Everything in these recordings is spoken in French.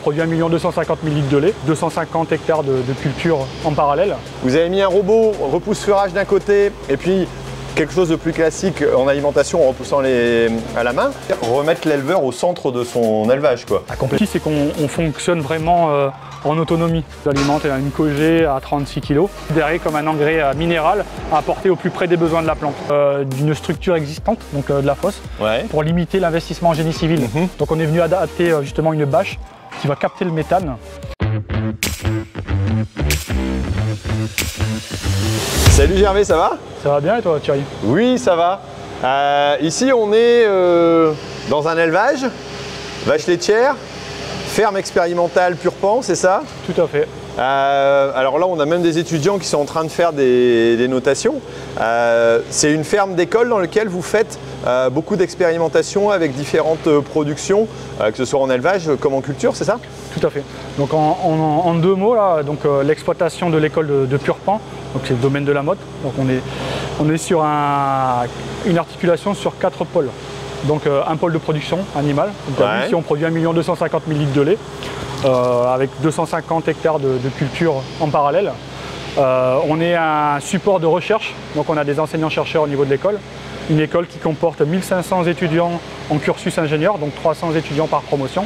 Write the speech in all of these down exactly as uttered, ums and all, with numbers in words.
produit un million deux cent cinquante mille litres de lait, deux cent cinquante hectares de, de culture en parallèle. Vous avez mis un robot repousse-furage d'un côté et puis quelque chose de plus classique en alimentation en repoussant les à la main. Remettre l'éleveur au centre de son élevage, quoi. La complexité, c'est qu'on on fonctionne vraiment euh, en autonomie. L'alimente une Cogé à trente-six kilos, considéré comme un engrais euh, minéral à apporter au plus près des besoins de la plante. Euh, D'une structure existante, donc euh, de la fosse, Ouais. pour limiter l'investissement en génie civil. Mm-hmm. Donc on est venu adapter euh, justement une bâche qui va capter le méthane. Salut Gervais, ça va? Ça va bien et toi Thierry? Oui, ça va. Euh, ici, on est euh, dans un élevage, vache laitière, ferme expérimentale Purpan, c'est ça? Tout à fait. Euh, alors là, on a même des étudiants qui sont en train de faire des, des notations. Euh, c'est une ferme d'école dans laquelle vous faites euh, beaucoup d'expérimentations avec différentes euh, productions, euh, que ce soit en élevage comme en culture, c'est ça? Tout à fait. Donc en, en- en deux mots, là, donc euh, l'exploitation de l'école de, de Purpan, donc c'est le domaine de la mode. Donc on est, on est sur un- une articulation sur quatre pôles. Donc euh, un pôle de production animale. Donc, t'as Ouais. vu, ici on produit un million deux cent cinquante mille litres de lait, euh, avec deux cent cinquante hectares de, de culture en parallèle. Euh, on est un support de recherche, donc on a des enseignants-chercheurs au niveau de l'école. Une école qui comporte mille cinq cents étudiants en cursus ingénieur, donc trois cents étudiants par promotion.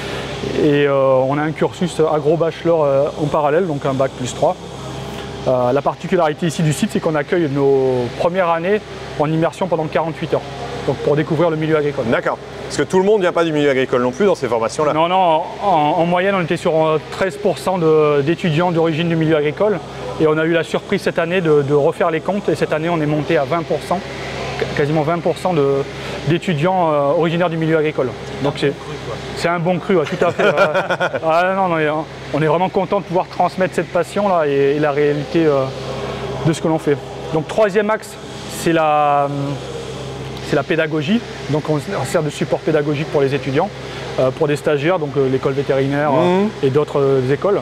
Et euh, on a un cursus agro-bachelor euh, en parallèle, donc un bac plus trois. Euh, la particularité ici du site, c'est qu'on accueille nos premières années en immersion pendant quarante-huit heures, donc pour découvrir le milieu agricole. D'accord. Parce que tout le monde ne vient pas du milieu agricole non plus dans ces formations-là. Non, non, en, en moyenne, on était sur euh, treize pour cent de- d'étudiants d'origine du milieu agricole. Et on a eu la surprise cette année de, de refaire les comptes. Et cette année, on est monté à vingt pour cent, quasiment vingt pour cent de- d'étudiants euh, originaires du milieu agricole. Donc c'est c'est un bon cru, ouais, tout à fait. Ouais. Ah, non, non, mais, hein, on est vraiment content de pouvoir transmettre cette passion-là et, et la réalité euh, de ce que l'on fait. Donc troisième axe, c'est la, c'est la pédagogie. Donc on, on sert de support pédagogique pour les étudiants, euh, pour des stagiaires, donc euh, l'école vétérinaire euh, Mmh. et d'autres euh, écoles.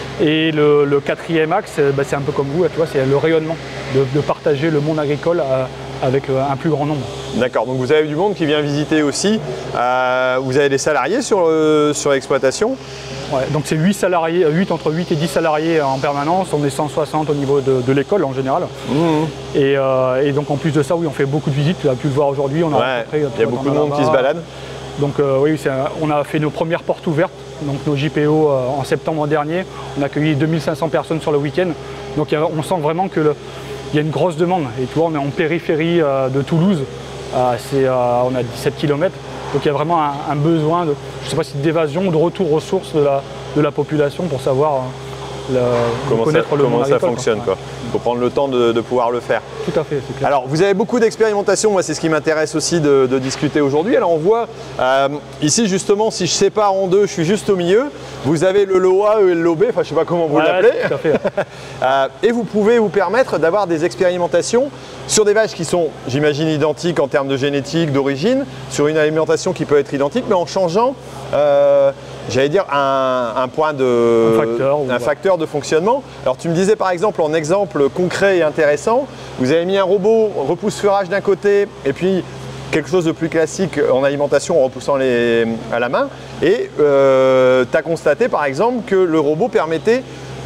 Et le, le quatrième axe, euh, bah, c'est un peu comme vous, tu vois, c'est le rayonnement, de, de partager le monde agricole euh, avec euh, un plus grand nombre. D'accord, donc vous avez du monde qui vient visiter aussi. Euh, vous avez des salariés sur, euh, sur l'exploitation? Ouais, donc c'est huit salariés, huit, entre huit et dix salariés en permanence, on est cent soixante au niveau de, de l'école en général. Mmh. Et, euh, et donc en plus de ça, oui, on fait beaucoup de visites, tu as pu le voir aujourd'hui. On a Ouais, rencontré, il y a toi, beaucoup t'en de as monde qui là-bas. se balade. Donc euh, oui, c'est un- on a fait nos premières portes ouvertes, donc nos J P O euh, en septembre dernier. On a accueilli deux mille cinq cents personnes sur le week-end. Donc il y a- on sent vraiment qu'il y a une grosse demande. Et tu vois, on est en périphérie euh, de Toulouse, Euh, c'est, euh, on a dix-sept kilomètres. Donc il y a vraiment un, un besoin, de, je sais pas si d'évasion ou de retour aux sources de la, de la population pour savoir euh, le- Comment ça, connaître le comment monde ça agricole, fonctionne, quoi. quoi. Il faut prendre le temps de, de pouvoir le faire. Tout à fait, c'est clair. Alors, vous avez beaucoup d'expérimentation, moi c'est ce qui m'intéresse aussi de, de discuter aujourd'hui. Alors on voit euh, ici justement, si je sépare en deux, je suis juste au milieu. Vous avez le lot A et le lot B, enfin je sais pas comment vous Ouais, l'appelez. tout à fait. Euh, et vous pouvez vous permettre d'avoir des expérimentations sur des vaches qui sont, j'imagine, identiques en termes de génétique, d'origine, sur une alimentation qui peut être identique, mais en changeant, euh, j'allais dire, un, un point de, Un facteur, ou un voilà. facteur de fonctionnement. Alors tu me disais par exemple, en exemple concret et intéressant, vous avez mis un robot repousse-furage d'un côté et puis quelque chose de plus classique en alimentation en repoussant les, à la main. Et euh, tu as constaté par exemple que le robot permettait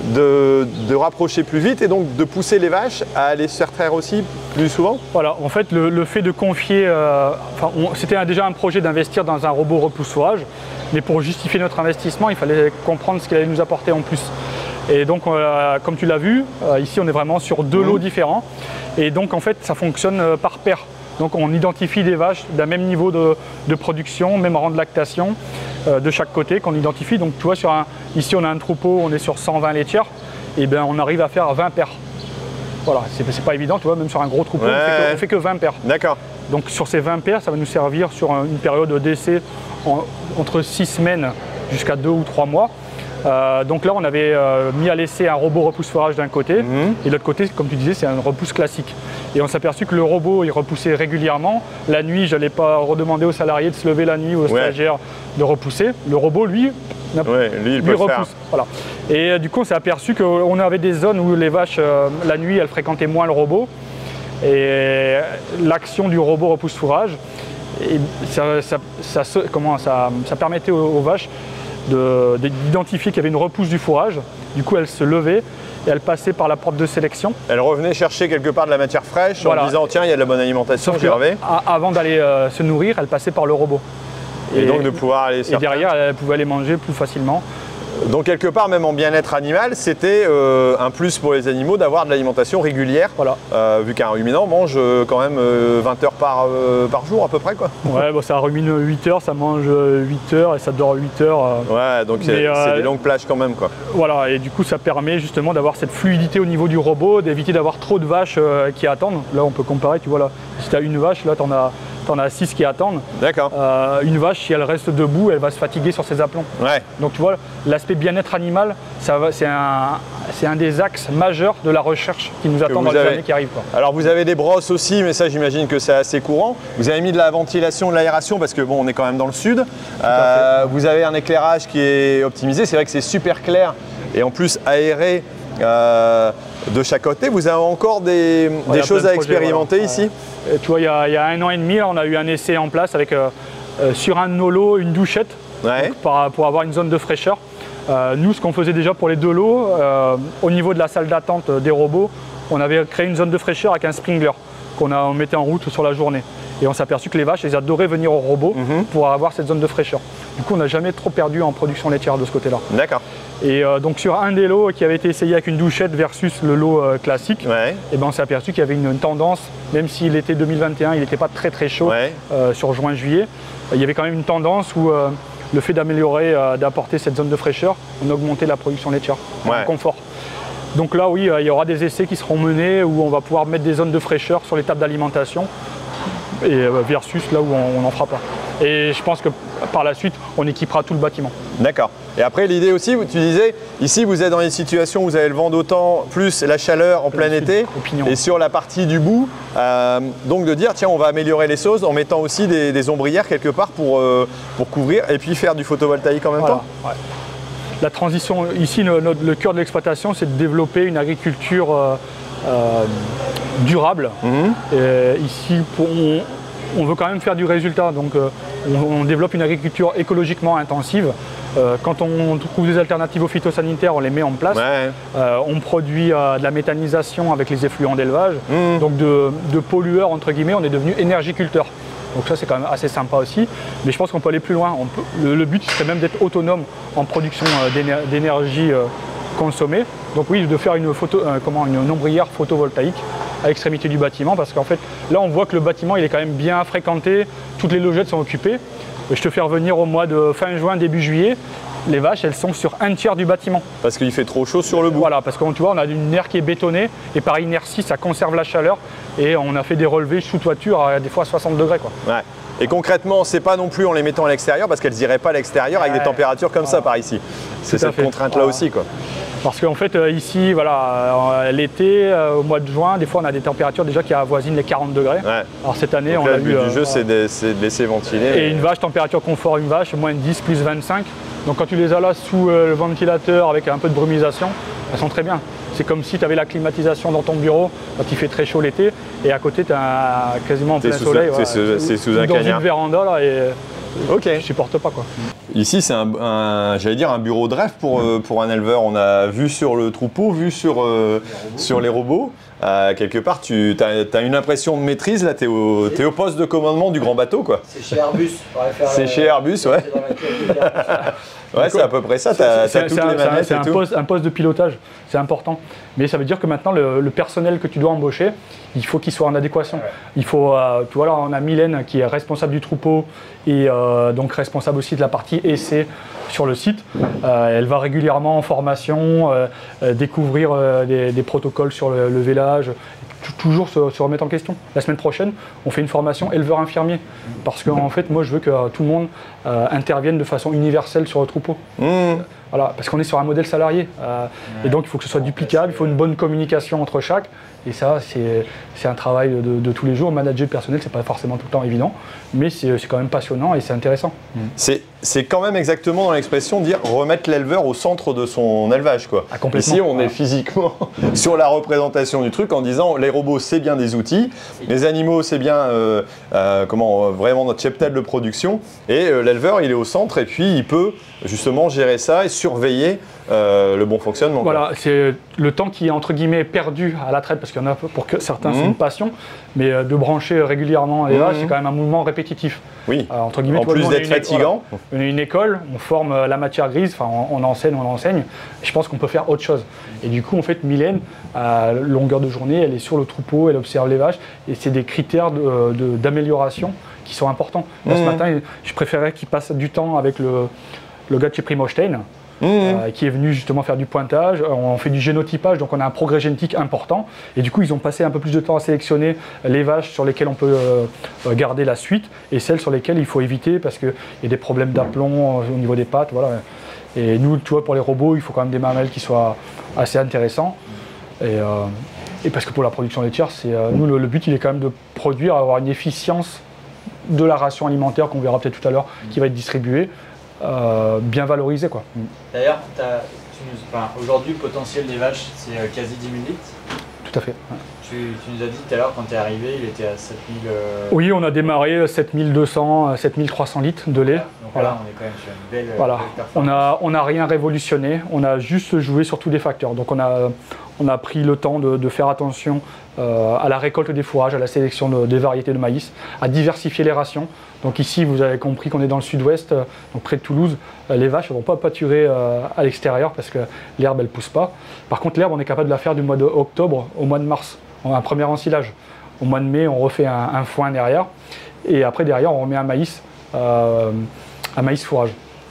de, de rapprocher plus vite et donc de pousser les vaches à aller se faire traire aussi plus souvent. Voilà, en fait, le, le fait de confier, euh, enfin, on- c'était un- déjà un projet d'investir dans un robot repousse-fourrage, mais pour justifier notre investissement, il fallait comprendre ce qu'il allait nous apporter en plus. Et donc, euh, comme tu l'as vu, euh, ici, on est vraiment sur deux Mmh. lots différents, et donc, en fait, ça fonctionne euh, par paire. Donc, on identifie des vaches d'un même niveau de, de production, même rang de lactation, euh, de chaque côté qu'on identifie. Donc, tu vois, sur un, ici, on a un troupeau, on est sur cent vingt laitières, et bien, on arrive à faire vingt paires. Voilà, c'est c'est pas évident, tu vois, même sur un gros troupeau, on Ouais. fait que- on fait que vingt paires. D'accord. Donc sur ces vingt paires, ça va nous servir sur un- une période d'essai en- entre six semaines jusqu'à deux ou trois mois. Euh, donc là, on avait euh, mis à l'essai un robot repousse-forage d'un côté, Mhm. et de l'autre côté, comme tu disais, c'est un repousse classique. Et on s'est aperçu que le robot, il repoussait régulièrement. La nuit, je n'allais pas redemander aux salariés de se lever la nuit ou aux Ouais. stagiaires de repousser. Le robot, lui, n'a- Ouais, lui, il peut lui le faire. repousse. Voilà. Et euh, du coup, on s'est aperçu qu'on avait des zones où les vaches, euh, la nuit, elles fréquentaient moins le robot. Et l'action du robot repousse-fourrage, et ça, ça- ça se- comment, ça, ça permettait aux, aux vaches d'identifier qu'il y avait une repousse du fourrage. Du coup, elle se levait et elle passait par la porte de sélection. Elle revenait chercher quelque part de la matière fraîche voilà. en disant tiens, il y a de la bonne alimentation, Sauf j'y reviens. Avant d'aller euh, se nourrir, elle passait par le robot. Et, et donc de pouvoir aller Et derrière, elle pouvait aller manger plus facilement. Donc quelque part, même en bien-être animal, c'était euh, un plus pour les animaux d'avoir de l'alimentation régulière, voilà. euh, vu qu'un ruminant mange euh, quand même euh, vingt heures par, euh, par jour à peu près, quoi. Ouais, bon, ça rumine huit heures, ça mange huit heures et ça dort huit heures. Euh. Ouais, donc c'est euh, des longues plages quand même, quoi. Voilà, et du coup ça permet justement d'avoir cette fluidité au niveau du robot, d'éviter d'avoir trop de vaches euh, qui attendent. Là on peut comparer, tu vois là, si tu as une vache, là tu en as T'en as six qui attendent. D'accord. Euh, une vache, si elle reste debout, elle va se fatiguer sur ses aplombs. Ouais. Donc tu vois, l'aspect bien-être animal, c'est un, un des axes majeurs de la recherche qui nous attend dans les avez... années qui arrivent. Quoi. Alors vous avez des brosses aussi, mais ça j'imagine que c'est assez courant. Vous avez mis de la ventilation, de l'aération, parce que bon, on est quand même dans le sud. Euh, vous avez un éclairage qui est optimisé. C'est vrai que c'est super clair et en plus aéré. Euh, de chaque côté, vous avez encore des, ouais, des choses à projets, expérimenter voilà. ici euh, Tu vois, il y, a, il y a un an et demi, là, on a eu un essai en place avec euh, euh, sur un de nos lots une douchette ouais. donc, pour, pour avoir une zone de fraîcheur. Euh, nous, ce qu'on faisait déjà pour les deux lots, euh, au niveau de la salle d'attente des robots, on avait créé une zone de fraîcheur avec un sprinkler qu'on on mettait en route sur la journée. Et on s'est aperçu que les vaches, elles adoraient venir au robot mm-hmm. pour avoir cette zone de fraîcheur. Du coup, on n'a jamais trop perdu en production laitière de ce côté-là. D'accord. Et euh, donc sur un des lots qui avait été essayé avec une douchette versus le lot euh, classique, ouais. et ben on s'est aperçu qu'il y avait une, une tendance, même si l'été deux mille vingt et un, il n'était pas très très chaud ouais. euh, sur juin-juillet, il y avait quand même une tendance où euh, le fait d'améliorer, euh, d'apporter cette zone de fraîcheur, on augmentait la production laitière, ouais. le confort. Donc là, oui, euh, il y aura des essais qui seront menés où on va pouvoir mettre des zones de fraîcheur sur les tables d'alimentation et euh, versus là où on n'en fera pas. Et je pense que par la suite, on équipera tout le bâtiment. D'accord. Et après, l'idée aussi, tu disais, ici, vous êtes dans une situation où vous avez le vent d'autant plus la chaleur en plein été et sur la partie du bout. Euh, donc de dire, tiens, on va améliorer les choses en mettant aussi des, des ombrières quelque part pour, euh, pour couvrir et puis faire du photovoltaïque en même voilà. temps. Ouais. La transition, ici, le, le cœur de l'exploitation, c'est de développer une agriculture euh, euh, durable. Mm-hmm. Et ici, pour, on, on veut quand même faire du résultat, donc euh, on, on développe une agriculture écologiquement intensive. Euh, quand on trouve des alternatives aux phytosanitaires, on les met en place. Ouais. Euh, on produit euh, de la méthanisation avec les effluents d'élevage. Mmh. Donc de, de pollueurs, entre guillemets, on est devenu énergiculteur. Donc ça, c'est quand même assez sympa aussi. Mais je pense qu'on peut aller plus loin. On peut, le, le but serait même d'être autonome en production euh, d'énergie euh, consommée. Donc oui, de faire une, photo, euh, comment, une ombrière photovoltaïque à l'extrémité du bâtiment. Parce qu'en fait, là, on voit que le bâtiment, il est quand même bien fréquenté. Toutes les logettes sont occupées. Je te fais revenir au mois de fin juin, début juillet, les vaches, elles sont sur un tiers du bâtiment. Parce qu'il fait trop chaud sur le bout. Voilà, parce que tu vois, on a une aire qui est bétonnée et par inertie, ça conserve la chaleur et on a fait des relevés sous toiture à des fois soixante degrés. Quoi. Ouais. Et concrètement, c'est pas non plus en les mettant à l'extérieur parce qu'elles n'iraient pas à l'extérieur avec ouais, des températures comme voilà. ça par ici. C'est cette contrainte-là voilà. aussi, quoi. Parce qu'en fait, euh, ici, voilà, euh, l'été, euh, au mois de juin, des fois, on a des températures déjà qui avoisinent les quarante degrés. Ouais. Alors cette année, donc on là, a le vu. but euh, du jeu, euh, c'est de, de laisser ventiler. Et mais... une vache, température confort, une vache, moins dix, plus vingt-cinq. Donc quand tu les as là sous euh, le ventilateur avec un peu de brumisation, elles sont très bien. C'est comme si tu avais la climatisation dans ton bureau quand il fait très chaud l'été et à côté tu as quasiment en plein soleil. C'est voilà, sous, sous un dans cagnard. Une véranda là et ok. je supporte pas quoi. Ici c'est un, un j'allais dire un bureau de rêve pour, euh, pour un éleveur. On a vu sur le troupeau, vu sur, euh, les sur les robots. Euh, quelque part, tu as, as une impression de maîtrise, là, tu es, es au poste de commandement du grand bateau, quoi. C'est chez Airbus. C'est chez Airbus, ouais. Ouais, c'est à peu près ça, tu as, as toutes un, les manettes C'est un, et tout. Poste, un poste de pilotage, c'est important. Mais ça veut dire que maintenant, le, le personnel que tu dois embaucher, il faut qu'il soit en adéquation. Ouais. Il faut, euh, tu vois là, on a Mylène qui est responsable du troupeau et euh, donc responsable aussi de la partie essai sur le site. Euh, elle va régulièrement en formation, euh, euh, découvrir euh, des, des protocoles sur le, le vélage, toujours se, se remettre en question. La semaine prochaine, on fait une formation éleveur-infirmier parce qu'en fait, moi, je veux que euh, tout le monde euh, intervienne de façon universelle sur le troupeau. Mmh. Voilà, parce qu'on est sur un modèle salarié. Euh, ouais. Et donc, il faut que ce soit duplicable, il faut une bonne communication entre chaque. Et ça, c'est un travail de, de tous les jours. Manager le personnel, c'est pas forcément tout le temps évident, mais c'est quand même passionnant et c'est intéressant. Mmh. C'est quand même exactement dans l'expression dire remettre l'éleveur au centre de son élevage, quoi. Ah, complètement. Ici, on voilà. est physiquement sur la représentation du truc en disant les robots robot, c'est bien des outils. Les animaux, c'est bien euh, euh, comment, vraiment notre cheptel de production. Et euh, l'éleveur, il est au centre et puis il peut justement gérer ça et surveiller euh, le bon fonctionnement. Voilà, c'est le temps qui est entre guillemets perdu à la traite, parce qu'il y en a pour que certains, mmh. c'est une passion, mais euh, de brancher régulièrement les vaches, mmh. c'est quand même un mouvement répétitif. Oui, euh, entre guillemets, en plus d'être fatigant. Voilà, on est une école, on forme euh, la matière grise, enfin on, on enseigne, on enseigne. Je pense qu'on peut faire autre chose. Et du coup, en fait, Mylène, à longueur de journée, elle est sur le troupeau, elle observe les vaches, et c'est des critères d'amélioration de, de, qui sont importants. Là, mmh. ce matin, je préférais qu'il passe du temps avec le, le gars de chez Primostein, Mmh. Euh, qui est venu justement faire du pointage. On fait du génotypage, donc on a un progrès génétique important. Et du coup, ils ont passé un peu plus de temps à sélectionner les vaches sur lesquelles on peut euh, garder la suite et celles sur lesquelles il faut éviter parce qu'il y a des problèmes d'aplomb au niveau des pattes. Voilà. Et nous, tu vois, pour les robots, il faut quand même des mamelles qui soient assez intéressants. Et, euh, et parce que pour la production laitière, c'est, euh, nous, le, le but, il est quand même de produire, avoir une efficience de la ration alimentaire qu'on verra peut-être tout à l'heure, qui va être distribuée. Euh, bien valorisé quoi. D'ailleurs, enfin, aujourd'hui le potentiel des vaches c'est euh, quasi dix mille litres. Tout à fait. Ouais. Tu, tu nous as dit tout à l'heure quand tu es arrivé il était à sept mille. Euh... Oui, on a démarré sept mille deux cents, sept mille trois cents litres de lait. Donc voilà, là, on est quand même sur une belle, voilà. belle performance. On a, on a rien révolutionné, on a juste joué sur tous les facteurs. Donc on a, on a pris le temps de, de faire attention euh, à la récolte des fourrages, à la sélection de, des variétés de maïs, à diversifier les rations. Donc ici, vous avez compris qu'on est dans le sud-ouest, euh, donc près de Toulouse. Euh, les vaches ne vont pas pâturer euh, à l'extérieur parce que l'herbe, elle ne pousse pas. Par contre, l'herbe, on est capable de la faire du mois d'octobre au mois de mars. On a un premier ensilage. Au mois de mai, on refait un, un foin derrière. Et après, derrière, on remet un maïs, euh, un maïs fourrage.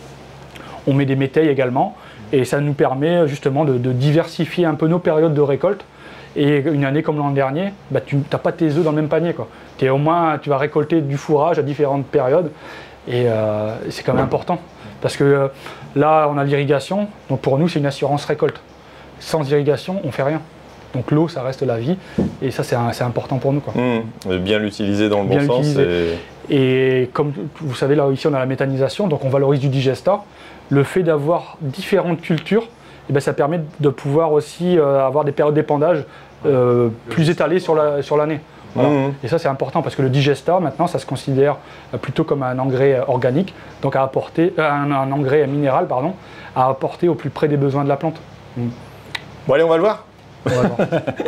On met des métailles également. Et ça nous permet justement de, de diversifier un peu nos périodes de récolte. Et une année comme l'an dernier, bah, tu n'as pas tes œufs dans le même panier, quoi. Es au moins, tu vas récolter du fourrage à différentes périodes. Et euh, c'est quand même important. Parce que euh, là, on a l'irrigation. Donc pour nous, c'est une assurance récolte. Sans irrigation, on ne fait rien. Donc l'eau, ça reste la vie. Et ça, c'est important pour nous, quoi. Mmh, bien l'utiliser dans le bien bon sens. Et... et comme vous savez, là, ici, on a la méthanisation. Donc on valorise du digesta. Le fait d'avoir différentes cultures, eh bien, ça permet de pouvoir aussi euh, avoir des périodes d'épandage euh, plus étalées sur l'année. La, sur voilà. Mmh. Et ça, c'est important parce que le digesta, maintenant, ça se considère plutôt comme un engrais organique, donc à apporter, euh, un, un engrais minéral, pardon, à apporter au plus près des besoins de la plante. Mmh. Bon, allez, on va le voir. On va le voir.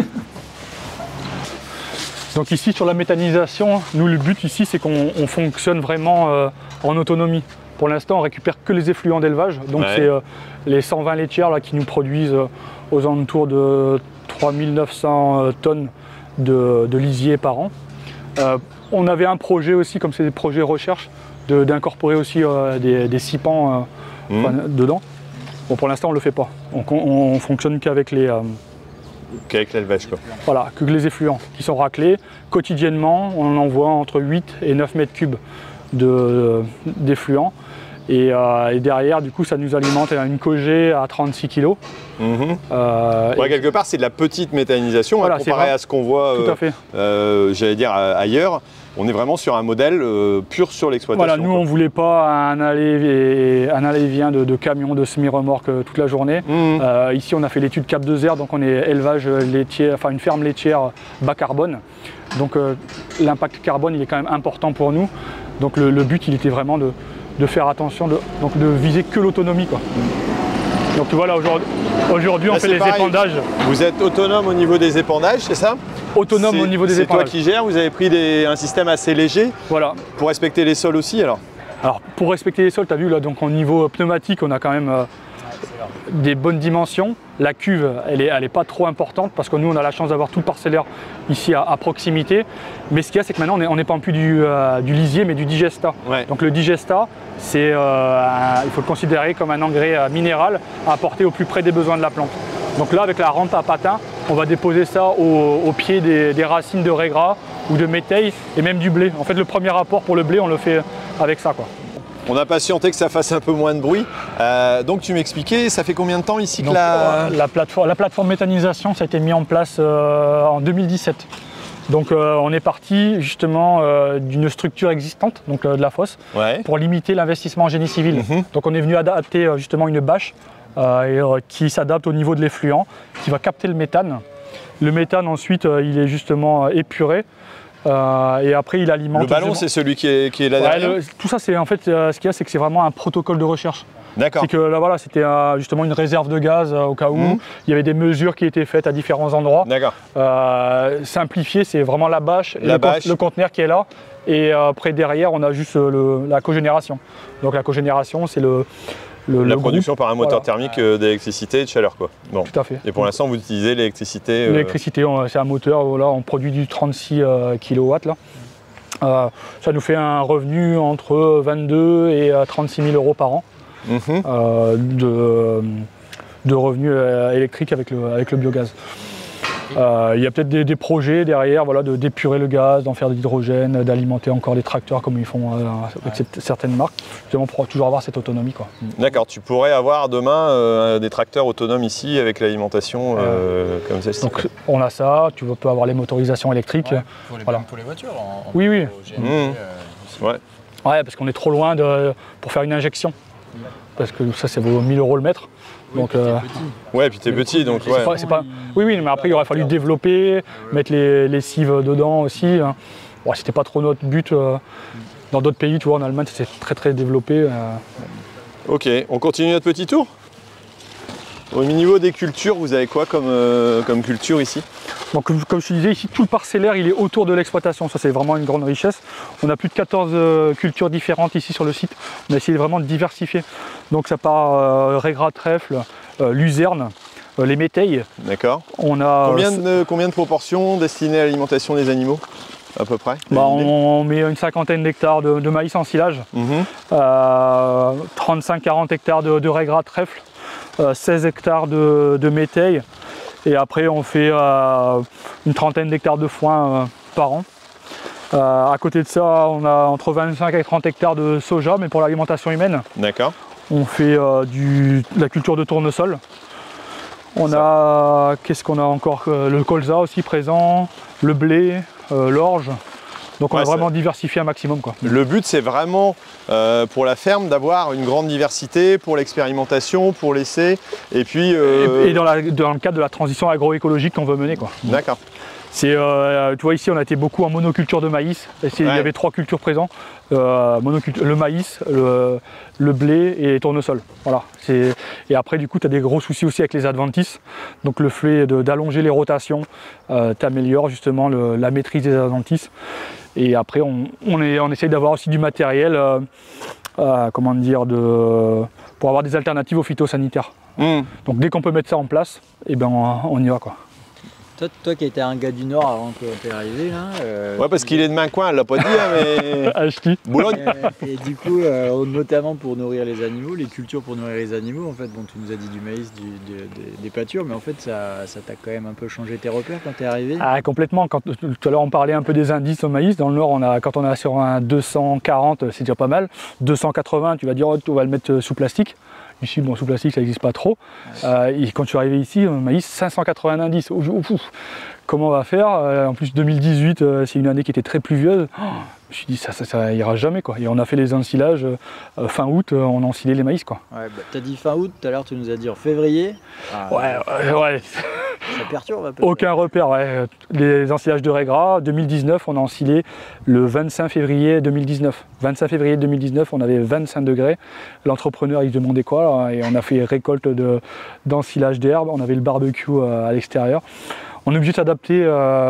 Donc ici, sur la méthanisation, nous, le but ici, c'est qu'on fonctionne vraiment euh, en autonomie. Pour l'instant, on récupère que les effluents d'élevage, donc ouais. c'est euh, les cent vingt laitières là, qui nous produisent euh, aux alentours de trois mille neuf cents euh, tonnes de, de lisier par an. Euh, on avait un projet aussi, comme c'est des projets recherche, d'incorporer aussi euh, des, des sipans euh, mmh. enfin, dedans. Bon, pour l'instant, on ne le fait pas. On, on, on fonctionne qu'avec les... Euh, qu'avec l'élevage, quoi. Voilà, que les effluents qui sont raclés. Quotidiennement, on envoie entre huit et neuf mètres cubes d'effluents. Et, euh, et derrière, du coup, ça nous alimente une cogée à trente-six kilos. Mmh. Euh, ouais, quelque part, c'est de la petite méthanisation, voilà, hein, comparé à ce qu'on voit, euh, euh, j'allais dire, ailleurs. On est vraiment sur un modèle euh, pur sur l'exploitation. Voilà, nous, quoi. On ne voulait pas un aller-et-vient de, de camions, de semi-remorques toute la journée. Mmh. Euh, ici, on a fait l'étude Cap deux R, donc on est élevage laitier, enfin une ferme laitière bas carbone. Donc euh, l'impact carbone, il est quand même important pour nous. Donc le, le but, il était vraiment de, de faire attention, de, donc de viser que l'autonomie, quoi. Donc voilà, aujourd'hui, aujourd'hui on fait les pareil. épandages. Vous êtes autonome au niveau des épandages, c'est ça? Autonome au niveau des épandages. C'est toi qui gères, vous avez pris des, un système assez léger, voilà. Pour respecter les sols aussi alors? Alors pour respecter les sols, tu as vu là, donc au niveau pneumatique, on a quand même euh, des bonnes dimensions. La cuve, elle n'est elle est pas trop importante parce que nous, on a la chance d'avoir tout le parcellaire ici à, à proximité. Mais ce qu'il y a, c'est que maintenant, on n'est pas plus du, euh, du lisier, mais du digesta. Ouais. Donc le digesta, c'est, euh, il faut le considérer comme un engrais euh, minéral à apporter au plus près des besoins de la plante. Donc là, avec la rampe à patins, on va déposer ça au, au pied des, des racines de raie gras ou de métailles et même du blé. En fait, le premier apport pour le blé, on le fait avec ça, quoi. On a patienté que ça fasse un peu moins de bruit. Euh, donc tu m'expliquais, ça fait combien de temps ici que donc, la... La plateforme, la plateforme méthanisation, ça a été mis en place euh, en deux mille dix-sept. Donc euh, on est parti justement euh, d'une structure existante, donc euh, de la fosse, ouais. Pour limiter l'investissement en génie civil. Mm-hmm. Donc on est venu adapter euh, justement une bâche euh, et, euh, qui s'adapte au niveau de l'effluent, qui va capter le méthane Le méthane ensuite, euh, il est justement épuré. Euh, et après, il alimente. Le ballon, c'est celui qui est, qui est là ouais, derrière. le, tout ça, c'est en fait, euh, ce qu'il y a, c'est que c'est vraiment un protocole de recherche. D'accord. C'est que là, voilà, c'était euh, justement une réserve de gaz euh, au cas où. Mmh. Il y avait des mesures qui étaient faites à différents endroits. D'accord. Euh, simplifié, c'est vraiment la bâche et la le, bâche. le conteneur qui est là. Et après, derrière, on a juste euh, le, la cogénération. Donc la cogénération, c'est le. Le, la le production groupe, par un moteur voilà. thermique euh, d'électricité et de chaleur, quoi. Bon. Tout à fait. Et pour l'instant, vous utilisez l'électricité. Euh... L'électricité, c'est un moteur, voilà, on produit du trente-six euh, kilowatts là. Euh, ça nous fait un revenu entre vingt-deux et trente-six mille euros par an mm-hmm. euh, de, de revenus euh, électriques avec le, avec le biogaz. Euh, il y a peut-être des, des projets derrière, voilà, de d'épurer le gaz, d'en faire de l'hydrogène, d'alimenter encore les tracteurs comme ils font euh, avec ouais. certaines marques, justement pour toujours avoir cette autonomie, quoi. D'accord, tu pourrais avoir demain euh, des tracteurs autonomes ici avec l'alimentation euh, euh, comme celle-ci. Donc on a ça, tu peux avoir les motorisations électriques. Ouais, pour, les, voilà. pour les voitures en, en Oui, oui. G M P, mmh. euh, ouais. ouais, parce qu'on est trop loin de, pour faire une injection. Mmh. Parce que ça, ça vaut mille euros le mètre. Oui, donc, puis euh, petit. Ouais, puis t'es petit, donc ouais. Pas, pas... Oui, oui, mais après il aurait fallu développer, ouais. mettre les, les cives dedans aussi. Bon, c'était pas trop notre but. Euh, dans d'autres pays, tu vois, en Allemagne, c'est très très développé. Euh... Ok, on continue notre petit tour. Au niveau des cultures, vous avez quoi comme, euh, comme culture ici? Donc, comme, comme je te disais, ici, tout le parcellaire, il est autour de l'exploitation. Ça, c'est vraiment une grande richesse. On a plus de quatorze euh, cultures différentes ici sur le site. On a essayé vraiment de diversifier. Donc, ça part euh, raigrats, trèfle, euh, luzerne, euh, les métailles. D'accord. On a combien de, combien de proportions destinées à l'alimentation des animaux, à peu près? Bah, on, on met une cinquantaine d'hectares de, de maïs en silage, mmh. euh, trente-cinq à quarante hectares de, de raigrats, trèfle, euh, seize hectares de, de métailles. Et après, on fait euh, une trentaine d'hectares de foin euh, par an. Euh, à côté de ça, on a entre vingt-cinq et trente hectares de soja, mais pour l'alimentation humaine. D'accord. On fait euh, du, de la culture de tournesol. On ça. a, qu'est-ce qu'on a encore? Le colza aussi présent, le blé, euh, l'orge. Donc on ouais, a vraiment diversifié un maximum, quoi. Le but, c'est vraiment euh, pour la ferme d'avoir une grande diversité pour l'expérimentation, pour l'essai, et puis euh... et, et dans, la, dans le cadre de la transition agroécologique qu'on veut mener, quoi. D'accord. C'est, euh, tu vois, ici on a été beaucoup en monoculture de maïs. Ouais. Il y avait trois cultures présentes, euh, le maïs, le, le blé et les tournesols. Voilà. Et après, du coup, tu as des gros soucis aussi avec les adventices. Donc le fait d'allonger les rotations euh, t'améliore justement le, la maîtrise des adventices. Et après, on, on, est, on essaye d'avoir aussi du matériel, euh, euh, comment dire, de, pour avoir des alternatives aux phytosanitaires. Mmh. Donc dès qu'on peut mettre ça en place, eh ben, on, on y va, quoi. Toi, toi qui étais un gars du Nord avant que tu es arrivé là. Euh, ouais, parce qu'il est de Maincoin, elle l'a pas dit, hein, mais. Boulogne. Et, et du coup, euh, notamment pour nourrir les animaux, les cultures pour nourrir les animaux, en fait, bon, tu nous as dit du maïs, du, de, de, des pâtures, mais en fait, ça, ça t'a quand même un peu changé tes repères quand tu es arrivé. Ah, complètement. Quand, tout à l'heure, on parlait un peu des indices au maïs. Dans le Nord, on a, quand on est sur un deux cent quarante, c'est déjà pas mal. deux cent quatre-vingts, tu vas dire, oh, on va le mettre sous plastique. Ici, bon, sous plastique, ça n'existe pas trop. Ouais. Euh, et quand je suis arrivé ici, maïs, cinq cent quatre-vingts indices. Ouf, ouf, ouf. Comment on va faire? En plus, deux mille dix-huit, c'est une année qui était très pluvieuse. Oh, je me suis dit, ça, ça, ça ira jamais, quoi. Et on a fait les ensilages. Euh, fin août, on a ensilé les maïs, quoi. Ouais, bah, tu as dit fin août, tout à l'heure, tu nous as dit en février. Ah, ouais, ouais, ouais. Ça perturbe un peu. Aucun repère, ouais. Les ensilages de raigrats, deux mille dix-neuf, on a ensilé le vingt-cinq février deux mille dix-neuf. vingt-cinq février deux mille dix-neuf, on avait vingt-cinq degrés. L'entrepreneur, il se demandait quoi, là, et on a fait récolte d'ensilage d'herbes. On avait le barbecue à l'extérieur. On est obligé de s'adapter euh,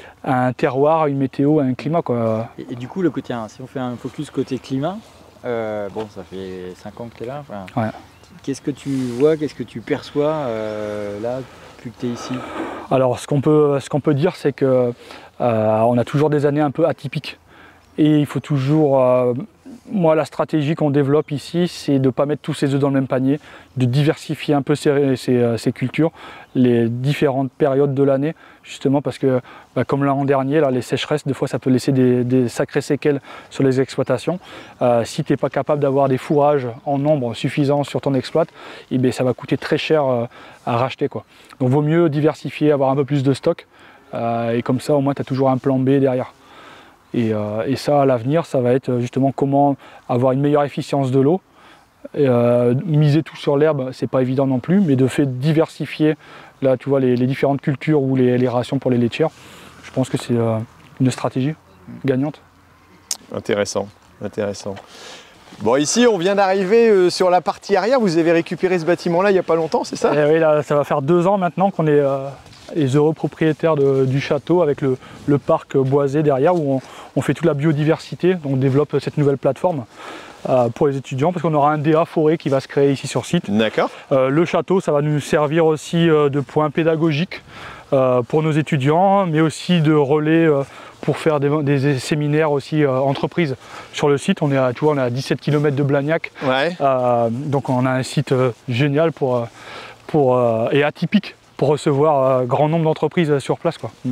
à un terroir, à une météo, à un climat, quoi. Et, et du coup, le côté, hein, si on fait un focus côté climat, euh, bon, ça fait cinq ans que tu es là. Ouais. Qu'est-ce que tu vois, qu'est-ce que tu perçois euh, là, depuis que tu es ici? Alors, ce qu'on peut, ce qu'on peut dire, c'est qu'on euh, a toujours des années un peu atypiques. Et il faut toujours... Euh, moi, la stratégie qu'on développe ici, c'est de ne pas mettre tous ses œufs dans le même panier, de diversifier un peu ses, ses, ses cultures, les différentes périodes de l'année, justement parce que, bah, comme l'an dernier, là, les sécheresses, des fois, ça peut laisser des, des sacrées séquelles sur les exploitations. Euh, si tu n'es pas capable d'avoir des fourrages en nombre suffisant sur ton exploit, eh bien, ça va coûter très cher euh, à racheter, quoi. Donc, vaut mieux diversifier, avoir un peu plus de stock, euh, et comme ça, au moins, tu as toujours un plan B derrière. Et, euh, et ça, à l'avenir, ça va être justement comment avoir une meilleure efficience de l'eau Et, euh, miser tout sur l'herbe, c'est pas évident non plus, mais de fait diversifier, là tu vois, les, les différentes cultures ou les, les rations pour les laitières, je pense que c'est euh, une stratégie gagnante. Intéressant, intéressant. Bon, ici, on vient d'arriver euh, sur la partie arrière. Vous avez récupéré ce bâtiment-là il n'y a pas longtemps, c'est ça? Et oui, là, ça va faire deux ans maintenant qu'on est euh, les heureux propriétaires de, du château avec le, le parc boisé derrière où on, on fait toute la biodiversité. Donc on développe cette nouvelle plateforme euh, pour les étudiants parce qu'on aura un D A forêt qui va se créer ici sur site. D'accord. Euh, le château, ça va nous servir aussi euh, de point pédagogique euh, pour nos étudiants, mais aussi de relais euh, pour faire des, des séminaires aussi euh, entreprises sur le site. On est à, tu vois, on est à dix-sept kilomètres de Blagnac, Ouais. euh, donc on a un site euh, génial pour, pour, euh, et atypique pour recevoir un grand nombre d'entreprises euh, sur place, quoi. Mm.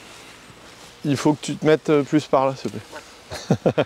Il faut que tu te mettes plus par là, s'il te plaît.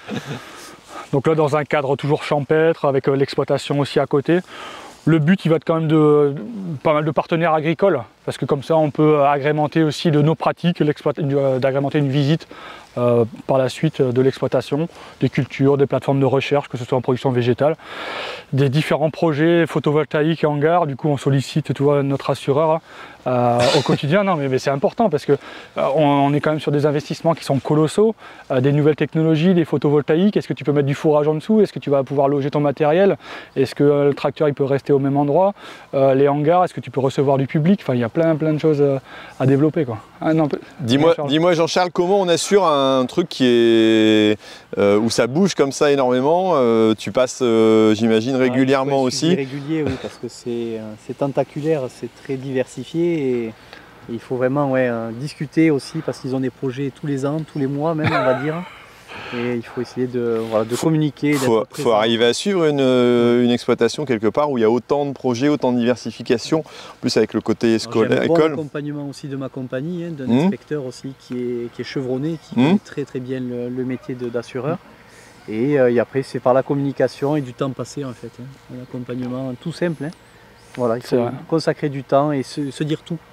Donc là, dans un cadre toujours champêtre, avec euh, l'exploitation aussi à côté. Le but, il va être quand même de, de pas mal de partenaires agricoles, parce que comme ça, on peut agrémenter aussi de nos pratiques, d'agrémenter une visite euh, par la suite de l'exploitation, des cultures, des plateformes de recherche, que ce soit en production végétale, des différents projets photovoltaïques et hangars. Du coup, on sollicite, tu vois, notre assureur euh, au quotidien. Non, mais, mais c'est important parce que euh, on, on est quand même sur des investissements qui sont colossaux, euh, des nouvelles technologies, des photovoltaïques. Est-ce que tu peux mettre du fourrage en dessous? Est-ce que tu vas pouvoir loger ton matériel? Est-ce que euh, le tracteur il peut rester au même endroit? euh, Les hangars, est-ce que tu peux recevoir du public? Enfin, il y a plein plein de choses euh, à développer, quoi. Ah, non, Dis-moi, dis-moi Jean-Charles, comment on assure un truc qui est euh, où ça bouge comme ça énormément? euh, Tu passes, euh, j'imagine, régulièrement ouais, aussi. Régulier, oui, parce que c'est tentaculaire, c'est très diversifié et, et il faut vraiment ouais, euh, discuter aussi parce qu'ils ont des projets tous les ans, tous les mois même, on va dire. Et il faut essayer de, voilà, de communiquer. Il faut, faut arriver à suivre une, une exploitation quelque part où il y a autant de projets, autant de diversification, en plus avec le côté scolaire, école. J'ai un école. bon accompagnement aussi de ma compagnie, hein, d'un mmh. inspecteur aussi qui est, qui est chevronné, qui mmh. connaît très très bien le, le métier d'assureur. Et, euh, et après c'est par la communication et du temps passé en fait. Hein, un accompagnement tout simple. Hein. Voilà, il faut consacrer du temps et se, se dire tout.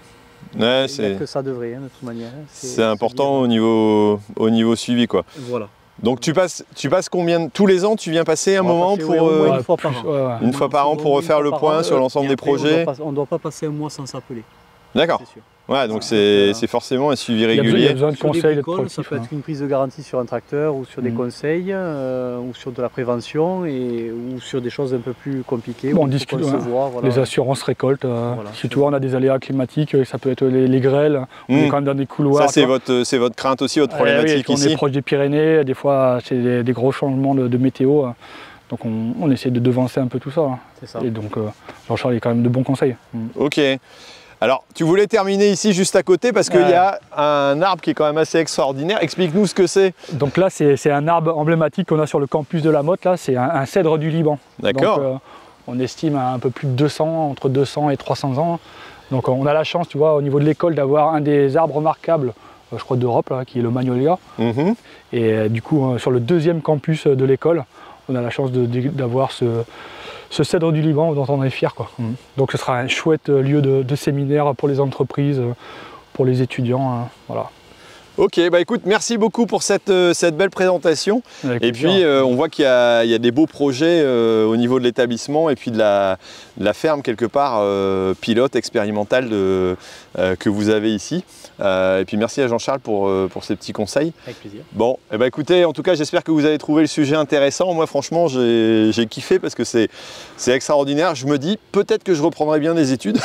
Ouais, c'est que ça devrait, hein, de toute manière. C'est important au niveau, au niveau suivi, quoi. Voilà. Donc tu passes, tu passes combien tous les ans? Tu viens passer un moment passer, pour oui, au moins euh, une fois par an. Ouais, ouais. Une fois par an pour refaire le point sur l'ensemble des projets. On ne doit pas passer un mois sans s'appeler. D'accord. Ouais, donc c'est forcément un suivi régulier. Il y a besoin de conseils, de bricoles, ça peut être une prise de garantie sur un tracteur ou sur des mmh. conseils euh, ou sur de la prévention et, ou sur des choses un peu plus compliquées. Bon, on discute, ouais. voit, voilà. Les assurances récoltes, euh, voilà, si tu vois, on a des aléas climatiques, ça peut être les, les grêles, mmh. on est quand même dans des couloirs. Ça, c'est votre, c'est votre crainte aussi, votre problématique eh oui, ici. On est proche des Pyrénées, des fois, c'est des, des gros changements de, de météo. Donc on, on essaie de devancer un peu tout ça. C'est ça. Et donc, euh, Jean-Charles a quand même de bons conseils. Mmh. Ok. Alors, tu voulais terminer ici juste à côté parce qu'il ouais. y a un arbre qui est quand même assez extraordinaire. Explique-nous ce que c'est. Donc là, c'est un arbre emblématique qu'on a sur le campus de la Motte. C'est un, un cèdre du Liban. D'accord. Euh, on estime à un peu plus de deux cents, entre deux cents et trois cents ans. Donc on a la chance, tu vois, au niveau de l'école, d'avoir un des arbres remarquables, euh, je crois, d'Europe, qui est le magnolia. Mm-hmm. Et euh, du coup, euh, sur le deuxième campus de l'école, on a la chance d'avoir ce... ce cèdre du Liban dont on est fier, quoi. Mmh. Donc ce sera un chouette lieu de, de séminaire pour les entreprises, pour les étudiants, hein, voilà. Ok, bah écoute, merci beaucoup pour cette, cette belle présentation. Avec et plaisir. Puis euh, on voit qu'il y, y a des beaux projets euh, au niveau de l'établissement et puis de la, de la ferme quelque part euh, pilote expérimentale de, euh, que vous avez ici. Euh, et puis merci à Jean-Charles pour, euh, pour ces petits conseils. Avec plaisir. Bon, et bah écoutez, en tout cas j'espère que vous avez trouvé le sujet intéressant. Moi franchement j'ai kiffé parce que c'est extraordinaire. Je me dis peut-être que je reprendrai bien des études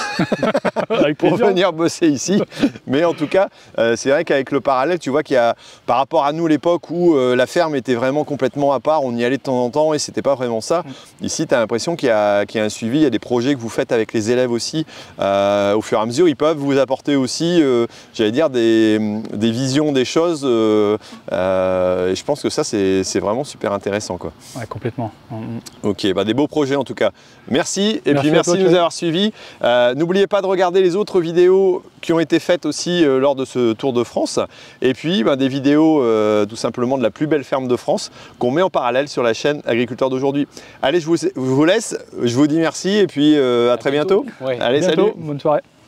pour venir bosser ici. Mais en tout cas, euh, c'est vrai qu'avec le parallèle, tu vois qu'il y a, par rapport à nous l'époque où euh, la ferme était vraiment complètement à part, on y allait de temps en temps et c'était pas vraiment ça. Ici, tu as l'impression qu'il y, qu'il y a un suivi, il y a des projets que vous faites avec les élèves aussi. Euh, au fur et à mesure, ils peuvent vous apporter aussi, euh, j'allais dire, des, des visions des choses. Euh, euh, et je pense que ça, c'est vraiment super intéressant, quoi. Ouais, complètement. Ok, bah, des beaux projets en tout cas. Merci et merci puis merci de nous avoir suivis. Euh, N'oubliez pas de regarder les autres vidéos qui ont été faites aussi euh, lors de ce Tour de France. Et puis ben, des vidéos euh, tout simplement de la plus belle ferme de France qu'on met en parallèle sur la chaîne Agriculteurs d'aujourd'hui. Allez, je vous, je vous laisse, je vous dis merci et puis euh, à, à très bientôt. bientôt. Ouais. Allez, bientôt. Salut. Bonne soirée.